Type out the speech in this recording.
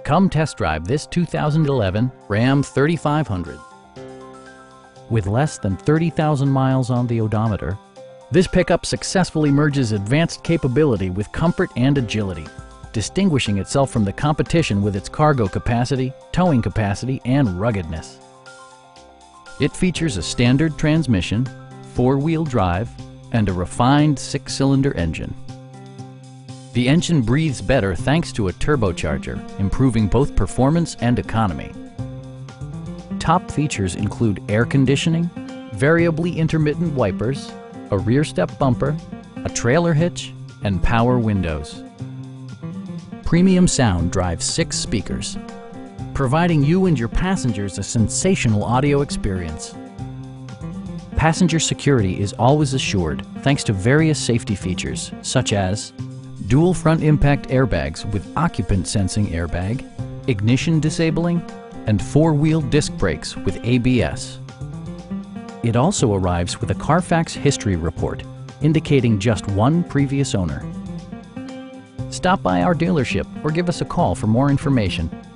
Come test drive this 2011 Ram 3500. With less than 30,000 miles on the odometer, this pickup successfully merges advanced capability with comfort and agility, distinguishing itself from the competition with its cargo capacity, towing capacity, and ruggedness. It features a standard transmission, four-wheel drive, and a refined six-cylinder engine. The engine breathes better thanks to a turbocharger, improving both performance and economy. Top features include air conditioning, variably intermittent wipers, a rear step bumper, a trailer hitch, and power windows. Premium sound drives 6 speakers, providing you and your passengers a sensational audio experience. Passenger security is always assured thanks to various safety features such as dual front impact airbags with occupant sensing airbag, ignition disabling, and 4-wheel disc brakes with ABS. It also arrives with a Carfax history report indicating just one previous owner. Stop by our dealership or give us a call for more information.